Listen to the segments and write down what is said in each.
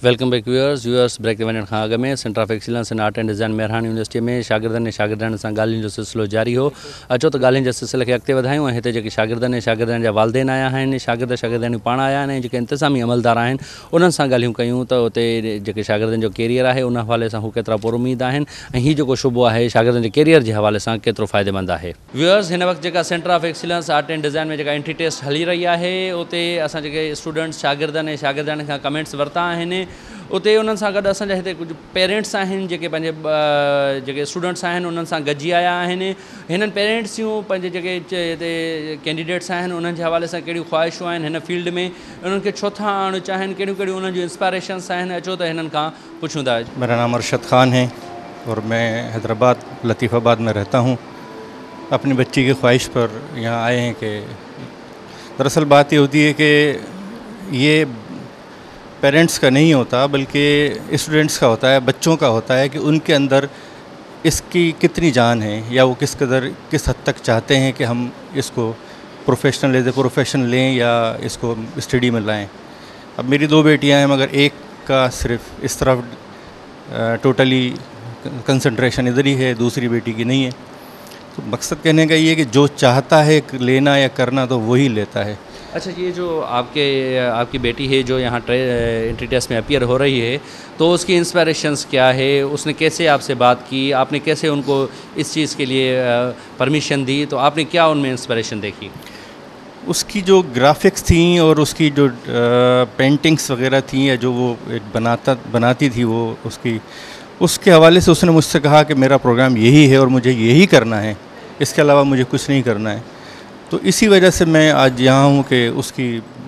Welcome back viewers brake ते वञण खां अॻु में centre of excellence in art and design Mehran university में शागिर्दनि ऐं शागिर्दाणनि सां ॻाल्हियुनि जो सिलसिलो जारी हो। अचो त ॻाल्हियुनि जे सिलसिले खे अॻिते वधायूं ऐं हिते जेके शागिर्दनि ऐं शागिर्दाणनि जा वालदेन आया आहिनि, शागिर्द शागिर्दाणियूं पाण आया आहिनि ऐं जेके इंतिज़ामी अमलदार आहिनि उन्हनि सां ॻाल्हियूं कयूं त उते जेके शागिर्दनि जो कैरियर आहे उन हवाले सां हू केतिरा पुरुमीद आहिनि ऐं हीउ जेको शुबो आहे शागिर्दनि जे कैरियर जे हवाले सां केतिरो फ़ाइदेमंद आहे। व्यूअर्स, हिन वक़्तु जेका centre of excellence art and design में जेका एंट्री टेस्ट हली रही आहे उते असां जेके स्टूडेंट्स शागिर्दनि ऐं शागिर्दाणियुनि खां कमेंट्स वरिता आहिनि। उते उन्हनि सां गॾु असांजा हिते कुझु पेरेंट्स आहिनि जेके पंहिंजे जेके स्टूडेंट्स आहिनि उन्हनि सां गॾिजी आया आहिनि। हिननि पेरेंट्स जूं पंहिंजे जेके हिते कैंडिडेट्स आहिनि उन्हनि जे हवाले सां कहिड़ियूं ख़्वाहिशूं आहिनि हिन फील्ड में, उन्हनि खे छो था आणणु चाहिनि, कहिड़ियूं कहिड़ियूं उन्हनि जूं इंस्पायरेशन्स आहिनि। अचो त हिननि खां पुछूं था। मेरा नाम अरशद ख़ान है और मैं हैदराबाद लतीफ़ाबाद में रहता हूँ। अपनी बच्ची की ख्वाहिश पर यहाँ आए हैं कि दरअसल बात ये होती है कि ये पेरेंट्स का नहीं होता बल्कि स्टूडेंट्स का होता है, बच्चों का होता है कि उनके अंदर इसकी कितनी जान है या वो किस हद तक चाहते हैं कि हम इसको प्रोफेशनल एज ए प्रोफेशन लें या इसको स्टडी में लाएं। अब मेरी दो बेटियां हैं मगर एक का सिर्फ इस तरफ टोटली कंसंट्रेशन इधर ही है, दूसरी बेटी की नहीं है। तो मकसद कहने का ये है कि जो चाहता है लेना या करना तो वही लेता है। अच्छा, ये जो आपकी बेटी है जो यहाँ एंट्री टेस्ट में अपीयर हो रही है, तो उसकी इंस्पायरेशंस क्या है, उसने कैसे आपसे बात की, आपने कैसे उनको इस चीज़ के लिए परमिशन दी, तो आपने क्या उनमें इंस्पायरेशन देखी? उसकी जो ग्राफिक्स थी और उसकी जो पेंटिंग्स वगैरह थी या जो वो बनाती थी वो उसके हवाले से उसने मुझसे कहा कि मेरा प्रोग्राम यही है और मुझे यही करना है, इसके अलावा मुझे कुछ नहीं करना है। तो इसी वजह से मैं आज यहाँ हूँ कि उसकी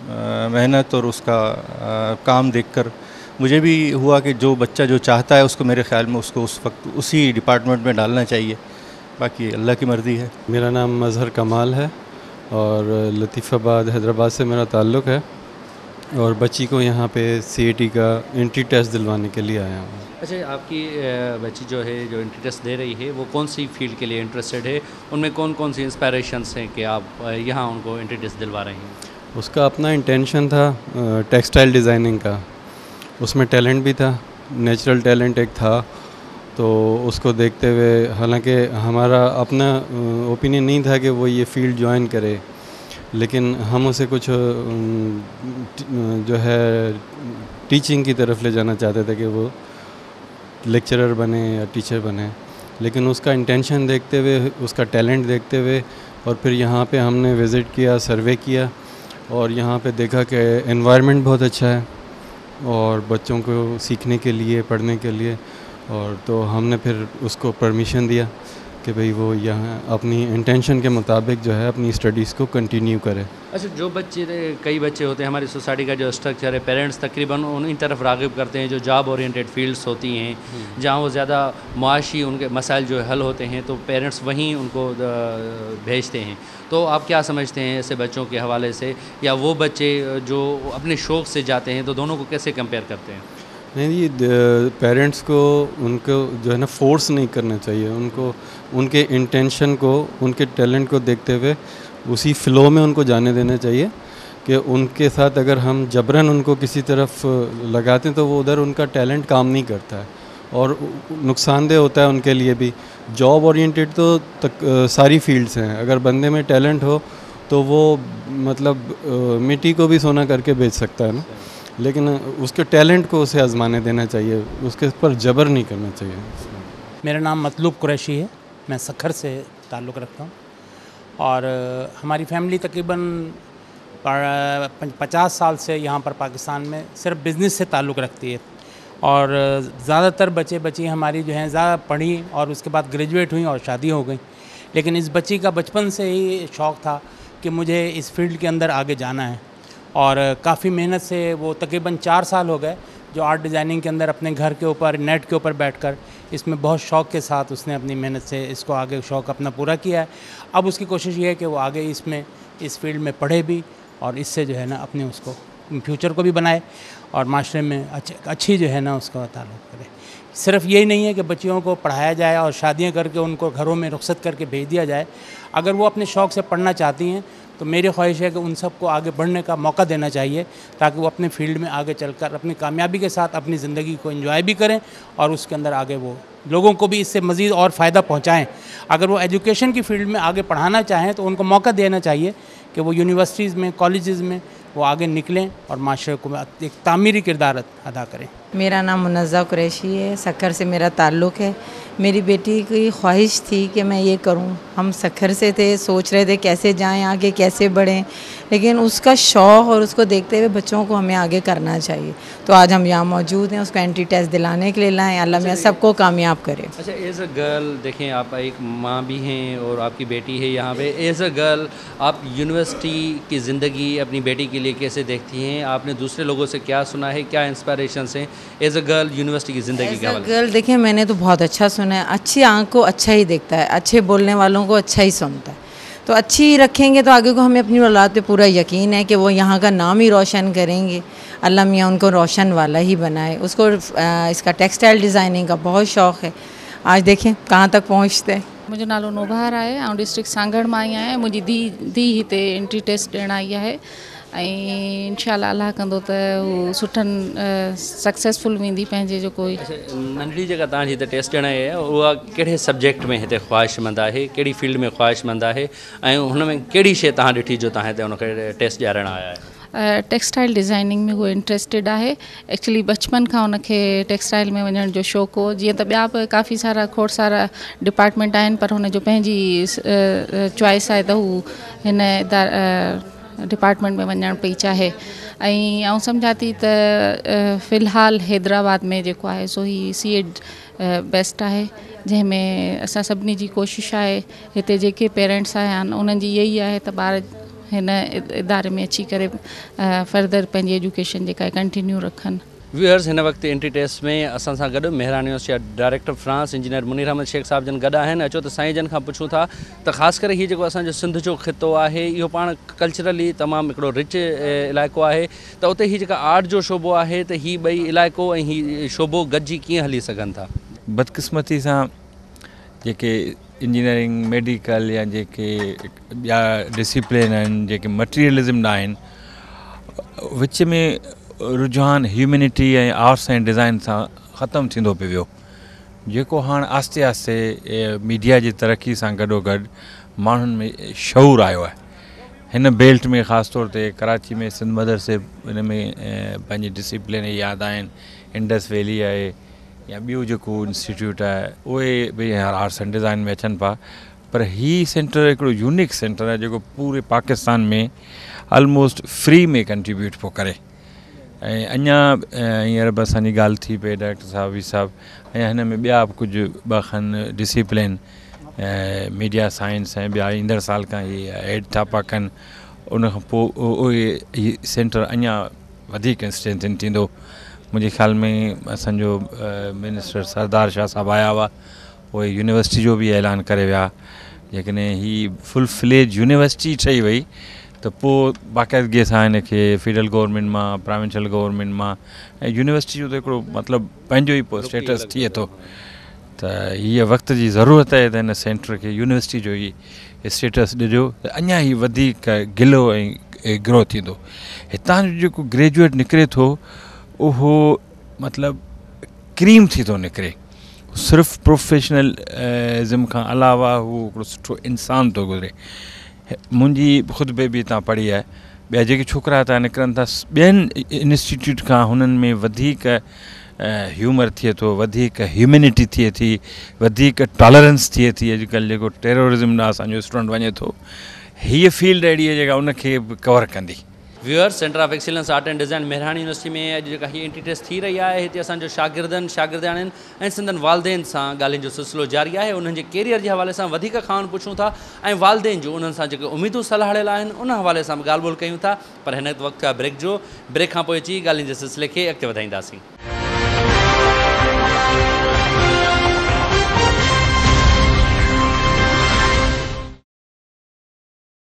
मेहनत और उसका काम देखकर मुझे भी हुआ कि जो बच्चा जो चाहता है उसको मेरे ख़्याल में उसको उस वक्त उसी डिपार्टमेंट में डालना चाहिए, बाकी अल्लाह की मर्ज़ी है। मेरा नाम मज़हर कमाल है और लतीफ़ाबाद हैदराबाद से मेरा ताल्लुक़ है और बच्ची को यहाँ पे CEAD का एंट्री टेस्ट दिलवाने के लिए आया हूँ। अच्छा, आपकी बच्ची जो है जो एंट्री टेस्ट दे रही है वो कौन सी फील्ड के लिए इंटरेस्टेड है, उनमें कौन कौन सी इंस्पायरेशंस हैं कि आप यहाँ उनको एंट्री टेस्ट दिलवा रहे हैं? उसका अपना इंटेंशन था टेक्सटाइल डिज़ाइनिंग का, उसमें टैलेंट भी था, नेचुरल टैलेंट एक था। तो उसको देखते हुए हालांकि हमारा अपना ओपिनियन नहीं था कि वो ये फील्ड ज्वाइन करे, लेकिन हम उसे कुछ जो है टीचिंग की तरफ ले जाना चाहते थे कि वो लेक्चरर बने या टीचर बने। लेकिन उसका इंटेंशन देखते हुए, उसका टैलेंट देखते हुए और फिर यहाँ पे हमने विज़िट किया, सर्वे किया और यहाँ पे देखा कि एनवायरनमेंट बहुत अच्छा है और बच्चों को सीखने के लिए, पढ़ने के लिए, और तो हमने फिर उसको परमिशन दिया कि भाई वो यहाँ अपनी इंटेंशन के मुताबिक जो है अपनी स्टडीज़ को कंटिन्यू करे। अच्छा, जो कई बच्चे होते हैं, हमारी सोसाइटी का जो स्ट्रक्चर है, पेरेंट्स तकरीबन उन्हीं तरफ राग़िब करते हैं जो जॉब ओरिएंटेड फील्ड्स होती हैं, जहाँ वो ज़्यादा मुआशी उनके मसाइल जो हल होते हैं तो पेरेंट्स वहीं उनको भेजते हैं। तो आप क्या समझते हैं ऐसे बच्चों के हवाले से, या वो बच्चे जो अपने शौक़ से जाते हैं, तो दोनों को कैसे कंपेयर करते हैं? नहीं, ये पेरेंट्स को उनको जो है ना फोर्स नहीं करना चाहिए, उनको उनके इंटेंशन को, उनके टैलेंट को देखते हुए उसी फ़्लो में उनको जाने देना चाहिए कि उनके साथ अगर हम जबरन उनको किसी तरफ लगाते हैं तो वो उधर उनका टैलेंट काम नहीं करता है और नुकसानदेह होता है उनके लिए भी। जॉब ओरिएंटेड तो सारी फील्ड्स हैं, अगर बंदे में टैलेंट हो तो वो मतलब मिट्टी को भी सोना करके बेच सकता है ना, लेकिन उसके टैलेंट को उसे आजमाने देना चाहिए, उसके पर जबर नहीं करना चाहिए। मेरा नाम मतलूब कुरैशी है, मैं सखर से ताल्लुक़ रखता हूँ और हमारी फैमिली तकरीबन 50 साल से यहाँ पर पाकिस्तान में सिर्फ बिज़नेस से ताल्लुक़ रखती है और ज़्यादातर बच्ची हमारी जो हैं ज़्यादा पढ़ी और उसके बाद ग्रेजुएट हुई और शादी हो गई। लेकिन इस बच्ची का बचपन से ही शौक़ था कि मुझे इस फील्ड के अंदर आगे जाना है और काफ़ी मेहनत से वो तकरीबन 4 साल हो गए जो आर्ट डिज़ाइनिंग के अंदर अपने घर के ऊपर नेट के ऊपर बैठकर इसमें बहुत शौक़ के साथ उसने अपनी मेहनत से इसको आगे शौक़ अपना पूरा किया है। अब उसकी कोशिश ये है कि वो आगे इस फील्ड में पढ़े भी और इससे जो है ना अपने उसको फ्यूचर को भी बनाए और माशरे में अच्छी जो है ना उसका ताल्लुक़ करे। सिर्फ यही नहीं है कि बच्चियों को पढ़ाया जाए और शादियां करके उनको घरों में रुखसत करके भेज दिया जाए। अगर वो अपने शौक़ से पढ़ना चाहती हैं तो मेरी ख्वाहिश है कि उन सबको आगे बढ़ने का मौका देना चाहिए, ताकि वो अपने फील्ड में आगे चलकर अपनी कामयाबी के साथ अपनी ज़िंदगी को एंजॉय भी करें और उसके अंदर आगे वो लोगों को भी इससे मज़ीद और फ़ायदा पहुंचाएं। अगर वो एजुकेशन की फ़ील्ड में आगे पढ़ाना चाहें तो उनको मौका देना चाहिए कि वो यूनिवर्सिटीज़ में, कॉलेजेस में वो आगे निकलें और माशरे को एक तामीरी किरदार अदा करें। मेरा नाम मुनज़्ज़ा कुरैशी है, सक्खर से मेरा ताल्लुक़ है। मेरी बेटी की ख्वाहिश थी कि मैं ये करूं। हम सक्खर से थे, सोच रहे थे कैसे जाएं आगे, कैसे बढ़ें, लेकिन उसका शौक़ और उसको देखते हुए बच्चों को हमें आगे करना चाहिए। तो आज हम यहाँ मौजूद हैं, उसको एंट्री टेस्ट दिलाने के लिए लाएँ। अल्लाह मियां सबको कामयाब करे। अच्छा, एज़ अ गर्ल देखें, आप एक माँ भी हैं और आपकी बेटी है यहाँ पे। एज़ अ गर्ल आप यूनिवर्सिटी की ज़िंदगी अपनी बेटी के लिए कैसे देखती हैं? आपने दूसरे लोगों से क्या सुना है, क्या इंस्पिरेशंस हैं एज़ अ गर्ल यूनिवर्सिटी की ज़िंदगी का? गर्ल देखिए, मैंने तो बहुत अच्छा सुना है। अच्छी आँख को अच्छा ही देखता है, अच्छे बोलने वालों को अच्छा ही सुनता है। तो अच्छी ही रखेंगे तो आगे को हमें अपनी औलाद पे पूरा यकीन है कि वो यहाँ का नाम ही रोशन करेंगे। अल्लाह मियां उनको रोशन वाला ही बनाए। उसको इसका टेक्सटाइल डिज़ाइनिंग का बहुत शौक़ है। आज देखें कहाँ तक पहुँचते हैं। मुझो नालो नोभार है, ऐं डिस्ट्रिक्ट सांगड़ मां आई आहियां। मुंहिंजी धी हिते एंट्री टेस्ट ॾियण आई आहे ऐं इंशाअल्लाह अल्लाह कंदो त हू सुठनि सक्सेसफुल वेंदी पंहिंजे जेको। नंढड़ी जेका तव्हांजी हिते टेस्ट ॾियण आई आहे उहा कहिड़े सब्जेक्ट में हिते ख़्वाहिशमंद आहे, कहिड़ी फील्ड में ख़्वाहिशमंद आहे ऐं हुन में कहिड़ी शइ तव्हां ॾिठी जो तव्हां हिते हुनखे टेस्ट ॾियारणु आया आहियो? टेक्सटाइल डिज़ाइनिंग में वो इंट्रेस्टेड आहे। एक्चुअली बचपन खां उनखे टेक्सटाइल में वञण जो शौक़ु हो। जीअं त ॿिया बि काफ़ी सारा खोड़ सारा डिपार्टमेंट आहिनि, पर हुनजो पंहिंजी चॉइस आहे त हू हिन डिपार्टमेंट में वञणु पई चाहे। ऐं आउं सम्झां थी त फ़िलहाल हैदराबाद में जेको आहे सो ही CEAD बेस्ट आहे, जंहिंमें असां सभिनी जी कोशिशि आहे, हिते जेके पेरेंट्स आहिनि उन्हनि जी इहा ई आहे त ॿार हिन इदारे में अची करे फर्दर पंहिंजी एजुकेशन जेका आहे कंटिन्यू रखनि। व्यूअर्स, हिन वक्त एंट्री टेस्ट में असां सां गॾु मेहरान यूनिवर्सिटी जा director France engineer Munir Ahmed Shaikh साहब जन गॾु आहिनि। अचो त साईं जन खां पुछूं था त ख़ासि करे हीउ जेको असांजो सिंध जो ख़ितो आहे इहो पाण कल्चरली तमामु हिकिड़ो रिच इलाइक़ो आहे, त उते हीअ जेका आर्ट जो शोबो आहे त हीअ ॿई इलाइक़ो ऐं हीअ शोबो गॾिजी कीअं हली सघनि था? बदकिस्मती सां जेके इंजीनियरिंग, मेडिकल या जेके ॿिया डिसिप्लिन आहिनि, जेके मटीरियलिज़म न आहिनि, विच में रुझान ह्यूमैनिटी ऐं आर्ट्स एंड डिज़ाइन सां ख़तमु थींदो पियो वियो, जेको हाणे आस्ते आस्ते मीडिया जी तरक़ी सां गॾोगॾु माण्हुनि में शऊर आयो आहे। हिन बेल्ट में ख़ासि तौर ते कराची में सिंध मदरसे हिन में पंहिंजी डिसिप्लिन यादि आहिनि, इंडस वैली आहे या ॿियो जेको इंस्टीट्यूट आहे उहे बि आर्ट्स एंड डिज़ाइन में अचनि पिया। पर हीअ सेंटर हिकिड़ो यूनिक सेंटर आहे जेको पूरे पाकिस्तान में ऑलमोस्ट फ्री में कंट्रीब्यूट पियो करे। ऐं अञा हींअर बि असांजी ॻाल्हि थी पई डायरेक्टर साहब वी साहब, ऐं हिन में ॿिया बि कुझु ॿ खनि डिसिप्लिन मीडिया साइंस ऐं ॿिया ईंदड़ साल खां इहे एड था पिया कनि। उनखां पोइ उहे सेंटर अञा वधीक स्ट्रेंथन थींदो। मुंहिंजे ख़्याल में असांजो मिनिस्टर सरदार शाह साहब आया हुआ, उहे यूनिवर्सिटी जो बि ऐलान करे विया। जेकॾहिं हीअ फुल फ्लेज यूनिवर्सिटी ठही वई त पोइ बाक़ाइदगीअ सां हिन खे फेडरल गवर्नमेंट मां, प्रोविंशियल गवर्नमेंट मां ऐं यूनिवर्सिटी जो त हिकिड़ो मतिलबु पंहिंजो ई पोइ स्टेटस थिए थो। त हीअ वक़्त जी ज़रूरत आहे त हिन सेंटर खे यूनिवर्सिटी जो ई स्टेटस ॾिजो त अञा ई वधीक गिलो ऐं ग्रो थींदो। हितां जो जेको ग्रेजुएट निकिरे थो उहो मतिलबु क्रीम थी थो निकिरे, सिर्फ़ु प्रोफेशनलिज़म खां अलावा हू हिकिड़ो सुठो इंसानु थो गुज़रे। मुंहिंजी ख़ुदि बि तव्हां पढ़ी आहे, ॿिया जेके छोकिरा था निकिरनि था ॿियनि इंस्टीट्यूट खां, हुननि में वधीक ह्यूमर थिए थो, वधीक ह्यूमैनिटी थिए थी, वधीक टॉलरेंस थिए थी। अॼुकल्ह जेको टेररिज़म ॾांहुं असांजो स्टूडेंट वञे थो, हीअ फील्ड अहिड़ी आहे जेका उनखे बि कवर कंदी। Viewers, centre of excellence art and design Mehran university में अॼु जेका हीअ एंट्री टेस्ट थी रही आहे, हिते असांजो शागिर्दाणियुनि ऐं सिंधनि वालदेन सां ॻाल्हियुनि जो सिलसिलो जारी आहे। उन्हनि जे कैरियर जे हवाले सां वधीक खां पुछूं था ऐं वालदेन जो उन्हनि सां जेके उमेदूं सलाहियल आहिनि उन हवाले सां बि ॻाल्हि ॿोल कयूं था। पर हिन वक़्तु खां ब्रेक जो, ब्रेक खां पोइ अची ॻाल्हियुनि जे सिलसिले खे अॻिते वधाईंदासीं।